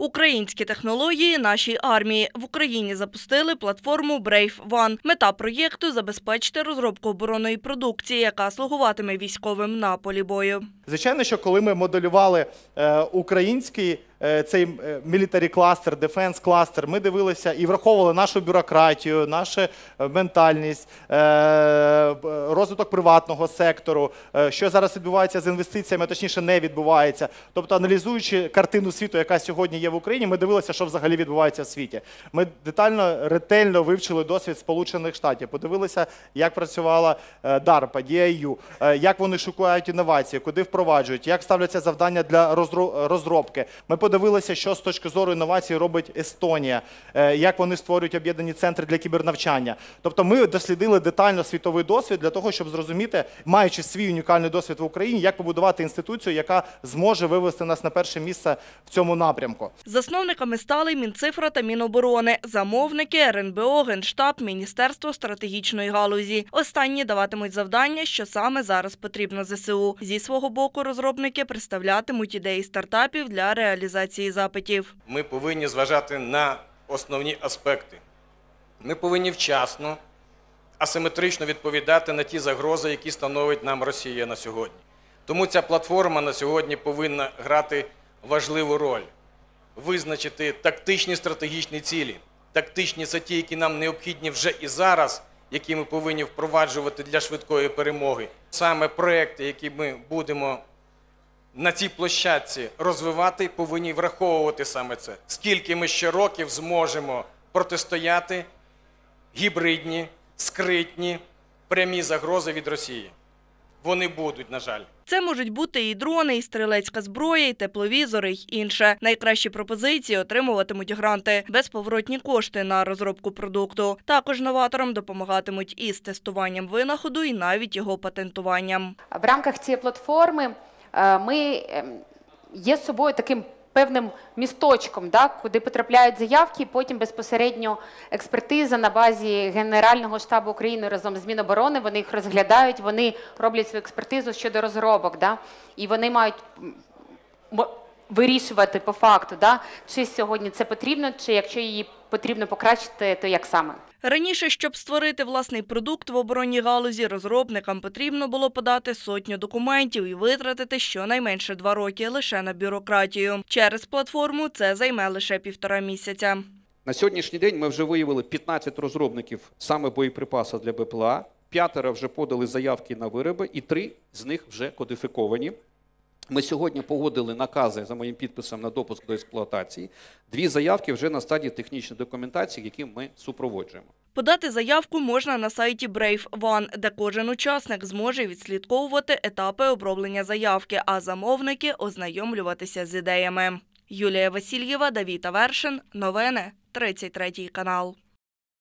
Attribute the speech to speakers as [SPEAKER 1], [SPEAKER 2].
[SPEAKER 1] Українські технології нашій армії. В Україні запустили платформу Brave One. Мета проєкту – забезпечити розробку оборонної продукції, яка слугуватиме військовим на полі бою.
[SPEAKER 2] Звичайно, що коли ми моделювали український цей military кластер, defense кластер, ми дивилися і враховували нашу бюрократію, нашу ментальність, розвиток приватного сектору, що зараз відбувається з інвестиціями, а точніше не відбувається. Тобто, аналізуючи картину світу, яка сьогодні є в Україні, ми дивилися, що взагалі відбувається в світі. Ми детально, ретельно вивчили досвід Сполучених Штатів, подивилися, як працювала DARPA, DIU, як вони шукають інновації, куди впроваджують, як ставляться завдання для розробки. Ми подивилися, що з точки зору інновацій робить Естонія, як вони створюють об'єднані центри для кібернавчання. Тобто ми дослідили детально світовий досвід для того, щоб зрозуміти, маючи свій унікальний досвід в Україні, як побудувати інституцію, яка зможе вивести нас на перше місце в цьому напрямку.
[SPEAKER 1] Засновниками стали Мінцифра та Міноборони, замовники – РНБО, Генштаб, Міністерство стратегічної галузі. Останні даватимуть завдання, що саме зараз потрібно ЗСУ. Зі свого боку розробники представлятимуть ідеї стартапів для реалізації запитів.
[SPEAKER 3] Ми повинні зважати на основні аспекти. Ми повинні вчасно, асиметрично відповідати на ті загрози, які становить нам Росія на сьогодні. Тому ця платформа на сьогодні повинна грати важливу роль. Визначити тактичні стратегічні цілі. Тактичні – це ті, які нам необхідні вже і зараз, які ми повинні впроваджувати для швидкої перемоги. Саме проекти, які ми будемо на цій площадці розвивати, повинні враховувати саме це. Скільки ми ще років зможемо протистояти гібридні, скритні, прямі загрози від Росії. Вони будуть, на жаль.
[SPEAKER 1] Це можуть бути і дрони, і стрілецька зброя, і тепловізори, й інше. Найкращі пропозиції отримуватимуть гранти, безповоротні кошти на розробку продукту. Також новаторам допомагатимуть із тестуванням винаходу, і навіть його патентуванням.
[SPEAKER 4] В рамках цієї платформи ми є з собою таким певним місточком, куди потрапляють заявки, потім безпосередньо експертиза на базі Генерального штабу України разом з Міноборони, вони їх розглядають, вони роблять свою експертизу щодо розробок, і вони мають вирішувати по факту, чи сьогодні це потрібно, чи якщо її потрібно покращити, то як саме.
[SPEAKER 1] Раніше, щоб створити власний продукт в оборонній галузі, розробникам потрібно було подати сотню документів і витратити щонайменше 2 роки лише на бюрократію. Через платформу це займе лише 1,5 місяця.
[SPEAKER 5] На сьогоднішній день ми вже виявили 15 розробників саме боєприпасів для БПЛА, 5 вже подали заявки на вироби і 3 з них вже кодифіковані. Ми сьогодні погодили накази за моїм підписом на допуск до експлуатації. 2 заявки вже на стадії технічної документації, які ми супроводжуємо.
[SPEAKER 1] Подати заявку можна на сайті Brave One, де кожен учасник зможе відслідковувати етапи оброблення заявки, а замовники – ознайомлюватися з ідеями. Юлія Васильєва, Давід Авершин. Новини. 33 канал.